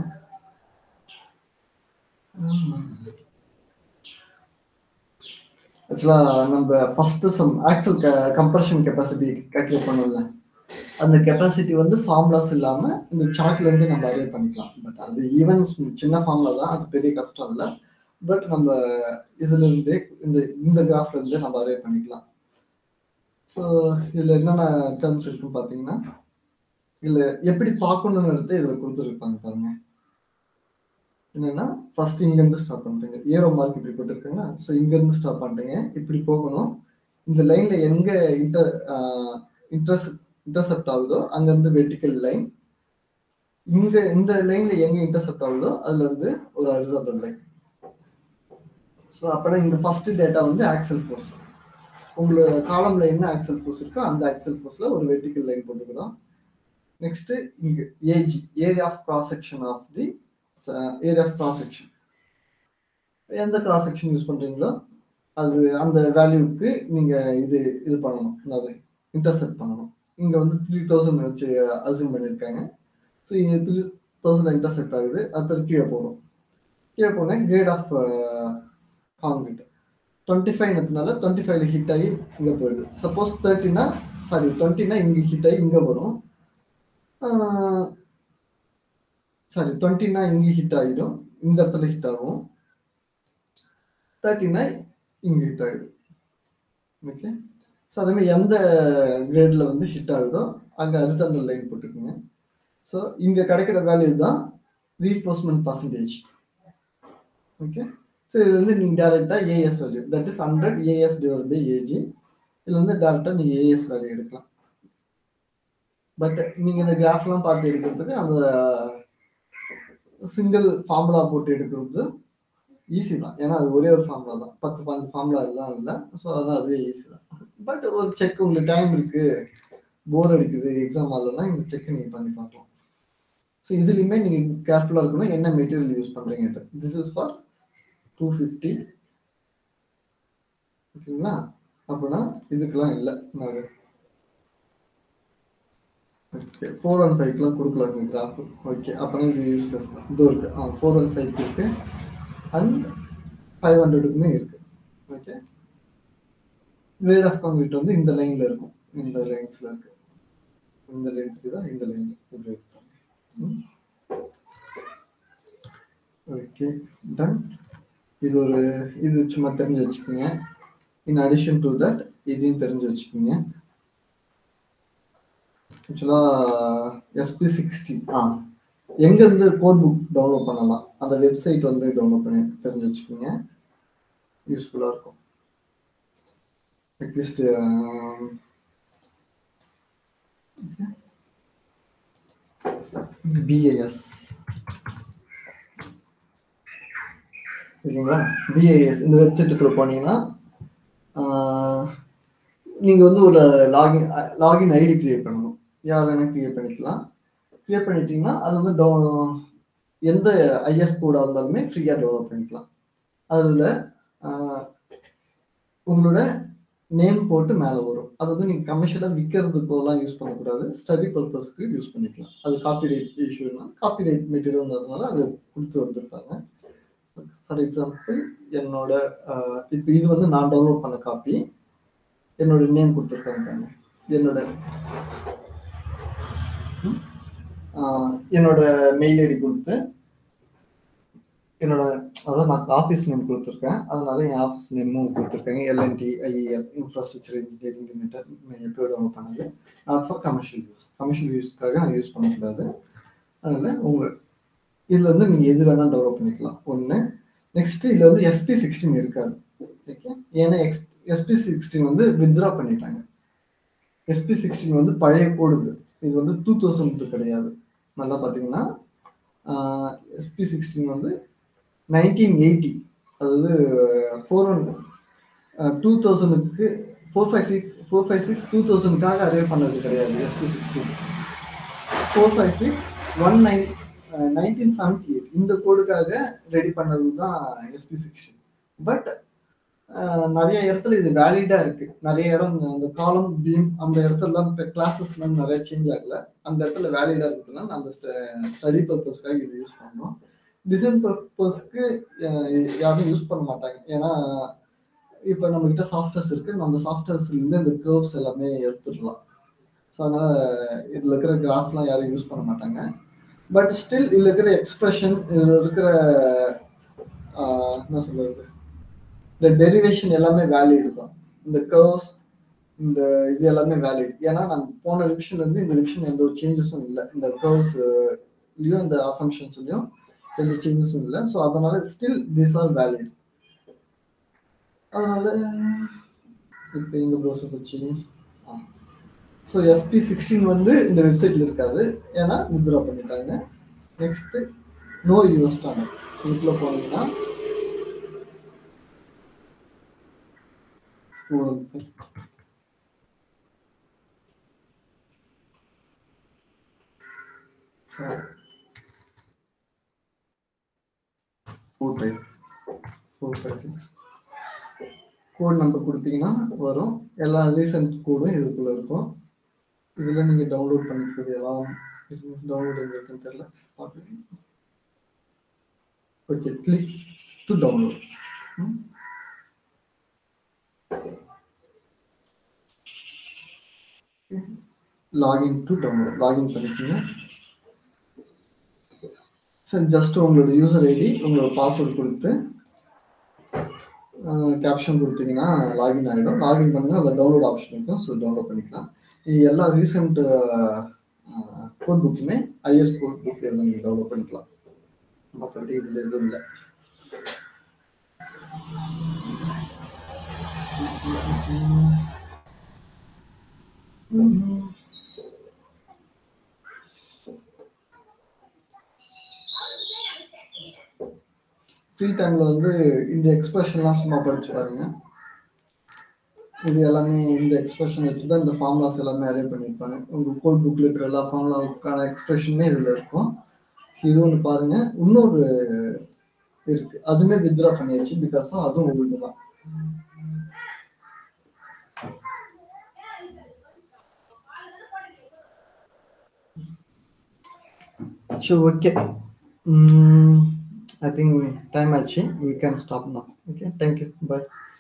ஆக்சுவலாக நம்ம ஃபஸ்ட்டு சம் ஆக்சுவல் க கம்ப்ரஷன் கெப்பாசிட்டி கால்குலேட் பண்ணல, அந்த கெப்பாசிட்டி வந்து ஃபார்முலாஸ் இல்லாமல் இந்த சார்ட்லேருந்து நம்ம அரே பண்ணிக்கலாம். பட் அது ஈவன் சின்ன ஃபார்முலா தான், அது பெரிய கஷ்டம் இல்லை. பட் நம்ம இதுலேருந்தே இந்த இந்த கிராஃப்லேருந்தே நம்ம அரே பண்ணிக்கலாம். ஸோ இதில் என்னென்ன டேர்ம்ஸ் இருக்குன்னு பார்த்தீங்கன்னா, இதில் எப்படி பார்க்கணுன்றது இதில் கொடுத்துருப்பாங்க பாருங்க. என்னென்னா ஃபர்ஸ்ட் இங்கேருந்து ஸ்டார்ட் பண்ணுறீங்க, ஏரோ மார்க் இப்படி போட்டுருக்காங்கன்னா, ஸோ இங்கேருந்து ஸ்டார்ட் பண்ணுறீங்க, இப்படி போகணும். இந்த லைனில் எங்கே இன்டர் இன்டர்ஸ் இன்டர்செப்ட் ஆகுதோ அங்கேருந்து வெர்டிக்கல் லைன், இங்கே இந்த லைனில் எங்கே இன்டர்செப்ட் ஆகுதோ அதில் வந்து ஒரு ஹரிசாண்டல் லைன். ஸோ அப்போனா இந்த ஃபர்ஸ்ட் டேட்டா வந்து ஆக்சல் ஃபோர்ஸ், உங்களோட காலமில் என்ன ஆக்சல் ஃபோர்ஸ் இருக்கோ அந்த ஆக்சல் ஃபோர்ஸில் ஒரு வெர்டிக்கல் லைன் போட்டுக்கிறோம். நெக்ஸ்ட்டு இங்கே AG, area of cross section of the area of cross section, எந்த கிராஸ் செக்ஷன் யூஸ் பண்ணுறீங்களோ அது அந்த வேல்யூக்கு நீங்கள் இது இது பண்ணணும், அதாவது இன்டர்செப்ட் பண்ணணும். இங்கே வந்து த்ரீ தௌசண்ட் வச்சு அசியூம் பண்ணியிருக்காங்க. ஸோ இங்கே த்ரீ தௌசண்ட் இன்டர்செப்ட் ஆகுது. அடுத்தது கீழே போகிறோம். கீழே போனேன் grade of concrete twenty five எடுத்தனால டுவெண்ட்டி ஃபைவ்ல ஹிட் ஆகி இங்கே போயிடுது. சப்போஸ் தேர்ட்டினா சாரி டுவெண்ட்டினா இங்கே ஹிட் ஆகி இங்கே வரும். சாரி டுவெண்ட்டினா இங்கே ஹிட் ஆகிடும், இந்த இடத்துல ஹிட் ஆகும். தேர்ட்டினா இங்கே ஹிட் ஆகுது. ஓகே, ஸோ அதேமாதிரி எந்த கிரேடில் வந்து ஹிட் ஆகுதோ அங்கே ஹரிசாண்டல் லைன் போட்டுக்கோங்க. ஸோ இங்கே கிடைக்கிற வேல்யூ தான் ரீஎன்ஃபோர்ஸ்மெண்ட் பர்சன்டேஜ். ஓகே. ஸோ இது வந்து நீங்கள் டேரெக்டாக AS value that is hundred AS divide by AG இதில் வந்து டேரெக்டாக நீங்கள் ஏஎஸ் வேல்யூ எடுக்கலாம். பட் நீங்கள் இந்த கிராஃப்லாம் பார்த்து எடுக்கிறதுக்கு அந்த சிங்கிள் ஃபார்முலா போட்டு எடுக்கிறது ஈஸி தான். ஏன்னா அது ஒரே ஒரு ஃபார்முலா தான், பத்து பதினஞ்சு ஃபார்முலா எல்லாம் இல்லை. ஸோ அதெல்லாம் அதுவே ஈஸி தான். பட் ஒரு செக் உங்களுக்கு டைம் இருக்குது, போர் அடிக்குது எக்ஸாம் ஆகலன்னா இந்த செக் நீங்கள் பண்ணி பார்க்கலாம். ஸோ இதுலேயுமே நீங்கள் கேர்ஃபுல்லாக இருக்கணும் என்ன மெட்டீரியல் யூஸ் பண்ணுறீங்க. This is for two fifty ஓகேங்களா. அப்படின்னா இதுக்கெல்லாம் இல்லை நான் ஓகே ஃபோர் ஒன் ஃபைவ்க்குலாம் கொடுக்கலாங்க கிராஃபு. ஓகே அப்போனா இது யூஸ்லெஸ் தான். இதோ இருக்குது ஆ ஃபோர் ஒன் ஃபைவ்க்கு இருக்குது அண்ட் ஃபைவ் ஹண்ட்ரடுக்குமே இருக்குது. ஓகே கிரேட் ஆஃப் கான்கிரீட் வந்து இந்த லைனில் இருக்கும், இந்த லைன்ஸில் இருக்குது. இந்த லைன்ஸுக்கு தான் இந்த லைன் இப்படி இருக்கும். Okay done. இது ஒரு இது சும்மா தெரிஞ்சு வச்சுக்கோங்க. இன் அடிஷன் டு தட் இதையும் தெரிஞ்சு வச்சுக்கோங்க. ஆக்சுவலாக எஸ்பி சிக்ஸ்டீன் ஆ எங்கேருந்து கோட் புக் டவுன்லோட் பண்ணலாம் அந்த வெப்சைட் வந்து டவுன்லோட் பண்ணி தெரிஞ்சு வச்சுக்கோங்க, யூஸ்ஃபுல்லாக இருக்கும். அட்லீஸ்ட் பிஏஎஸ் ஓகேங்களா. பிஏஎஸ் இந்த வெப்சைட்டுக்குள்ள போனீங்கன்னா நீங்கள் வந்து ஒரு லாகின் லாகின் ஐடி கிரியேட் பண்ணணும். யார் வேணால் கிரியேட் பண்ணிக்கலாம். கிரியேட் பண்ணிட்டீங்கன்னா அது வந்து டவு எந்த ஐஎஸ் கோடாக இருந்தாலுமே ஃப்ரீயாக டெவலப் பண்ணிக்கலாம். அதில் உங்களோட நேம் போட்டு மேலே வரும். அது வந்து நீங்கள் கமர்ஷியலாக விற்கிறதுக்கோலாம் யூஸ் பண்ணக்கூடாது, ஸ்டடி பர்பஸ்க்கு யூஸ் பண்ணிக்கலாம். அது காப்பிரைட் இஷ்யூனா காப்பிரைட் மெட்டீரியல்ங்கிறதுனால அது கொடுத்து வந்திருப்பாங்க. ஃபார் எக்ஸாம்பிள் என்னோட இப்போ இது வந்து நான் டவுன்லோட் பண்ண காப்பி, என்னோட நேம் கொடுத்துருக்காங்க. என்னோட என்னோட மெயில் ஐடி கொடுத்து என்னோட அதான் நான் ஆஃபீஸ் நேம் கொடுத்துருக்கேன், அதனால என் ஆஃபீஸ் நேமும் கொடுத்துருக்காங்க. L and T IEL infrastructure engineering limited எப்போ டவுன்லோட் பண்ணது. Not for commercial use, commercial யூஸ்க்காக நான் யூஸ் பண்ணக்கூடாது. அதனால் உங்கள் இதில் வந்து நீங்கள் எது வேணால் டெவலப் பண்ணிக்கலாம். ஒன்று. நெக்ஸ்ட்டு இதில் வந்து எஸ்பி சிக்ஸ்டீன் இருக்காது. ஓகே ஏன்னா எக்ஸ் எஸ்பி சிக்ஸ்டீன் வந்து வித்ட்ரா பண்ணிட்டாங்க. எஸ்பி சிக்ஸ்டீன் வந்து பழைய கோடுது, இது வந்து டூ தௌசண்ட் கிடையாது. நல்லா பார்த்தீங்கன்னா எஸ்பி சிக்ஸ்டீன் வந்து நைன்டீன் எயிட்டி, அதாவது ஃபோர் ஒன் டூ தௌசண்ட்க்கு four five six four five six two தௌசண்ட்காக அரே பண்ணது கிடையாது. SP sixteen four five six one nine nineteen seventy eight இந்த கோடுக்காக ரெடி பண்ணது தான் எஸ்பி சிக்ஸ்டீன். பட் நிறைய இடத்துல இது வேலிடாக இருக்குது. நிறைய இடம் அந்த காலம் பீம் அந்த இடத்துலலாம் இப்போ கிளாஸஸ்லாம் நிறைய சேஞ்ச் ஆகல, அந்த இடத்துல வேலிடாக இருக்குதுன்னா நம்ம ஸ்டடி பர்பஸ்க்காக இது யூஸ் பண்ணுறோம். டிசைன் பர்பஸ்க்கு யாரும் யூஸ் பண்ண மாட்டாங்க. ஏன்னா இப்போ நம்மகிட்ட சாஃப்ட்வேர்ஸ் இருக்குது, நம்ம சாஃப்ட்வேர்ஸ்லேருந்து இந்த கர்வ்ஸ் எல்லாமே எடுத்துடலாம். ஸோ அதனால் இதில் இருக்கிற கிராஃப்லாம் யாரும் யூஸ் பண்ண மாட்டாங்க. பட் ஸ்டில் இதில் இருக்கிற எக்ஸ்பிரஷன், இதில் இருக்கிற என்ன சொல்கிறது, இந்த டெரிவேஷன் எல்லாமே வேலிட் தான். இந்த கர்வ்ஸ் இந்த இது எல்லாமே வேலிட். ஏன்னா நம்ம போன ரிவிஷன்லேருந்து இந்த ரிவிஷன் எந்த ஒரு சேஞ்சஸும் இல்லை. இந்த கர்வ்ஸ்லையும் இந்த அசம்ஷன்ஸ்லையும் எந்த சேஞ்சஸும் இல்லை. ஸோ அதனால ஸ்டில் தீஸ் ஆர் வேலிட். அதனால இப்போ இந்த ப்ரௌசர் வச்சு ஸோ எஸ்பி சிக்ஸ்டீன் வந்து இந்த வெப்சைட்டில் இருக்காது, ஏன்னா வித்ட்ரா பண்ணிட்டாங்க. நெக்ஸ்ட்டு நோ யூஎஸ் ஸ்டாண்டர்ட்ஸ் இதுக்குள்ள போனீங்கன்னா four five four five six code number கொடுத்தீங்கன்னா வரும். எல்லா ரீசன்ட் கோடும் இதுக்குள்ள இருக்கும். இதில் நீங்கள் டவுன்லோட் பண்ணிக்கலாம். டவுன்லோட் எங்கே இருக்குன்னு தெரியல, பார்த்துக்கோங்க. Okay click to download. Login to download login பண்ணிக்கோங்க. ஸோ ஜஸ்ட் உங்களோட யூசர் ஐடி உங்களோட பாஸ்வேர்டு கொடுத்து கேப்ஷன் கொடுத்தீங்கன்னா லாகின் ஆகிடும். லாகின் பண்ணுங்கள், அதில் டவுன்லோட் ஆப்ஷன் இருக்கும். ஸோ டவுன்லோட் பண்ணிக்கலாம். இது எல்லா ரீசெண்ட் கோட் புக்குமே ஐஎஸ் கோட் புக் எல்லாம் நீங்கள் டவுன்லோட் பண்ணிக்கலாம். மற்றபடி இதில் எதுவும் இல்லை. ஃப்ரீ டைம்ல வந்து இந்த எக்ஸ்பிரஷன்லாம் சும்மா படிச்சு பாருங்க. இது எல்லாமே இந்த எக்ஸ்பிரஷன் வச்சு தான் இந்த ஃபார்முலாஸ் எல்லாமே அரே பண்ணியிருப்பாங்க. உங்க கோட் புக்ல இருக்கிற எல்லா ஃபார்முலாவுக்கான எக்ஸ்பிரஷனுமே இதுல இருக்கும். இது ஒன்று பாருங்க. இன்னொரு இருக்கு, அதுவுமே வித்ரா பண்ணியாச்சு பிகாஸ் அதுவும் உங்களுக்கு தான். So okay, mm, I think time achieved. We can stop now. Okay, thank you. Bye.